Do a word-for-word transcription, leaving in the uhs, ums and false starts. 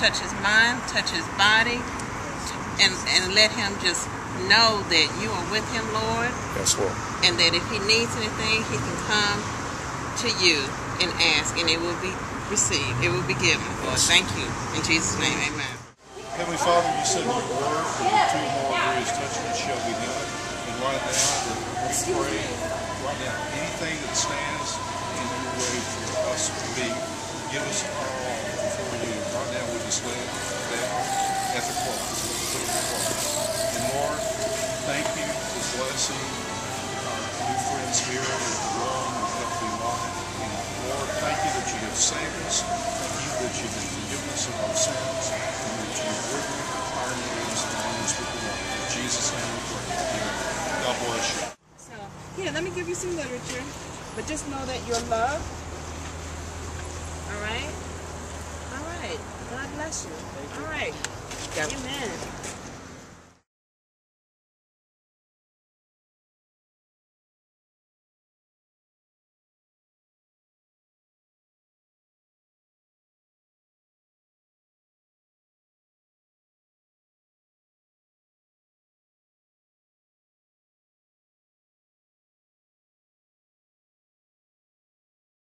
touch his mind, touch his body, and, and let him just know that you are with him, Lord. Yes, Lord. And that if he needs anything, he can come to you and ask, and it will be received. It will be given, Lord. Thank you. In Jesus' name, amen. Heavenly Father, you said in your word that two or more agrees touching it shall be done. And right now, we pray, right now, anything that stands in your way for us to be, give us all before you. Right now, we just lay it down at the cross, foot of the cross. And Lord, thank you for blessing our new friends here at the Run with Healthy Life. And Lord, thank you that you have saved us. Thank you that you have forgiven us of our sins. And that you have written our names on this book of life. In Jesus' name we pray. Amen. God bless you. So, here, let me give you some literature. But just know that you're loved. All right? All right. God bless you. All right. Amen.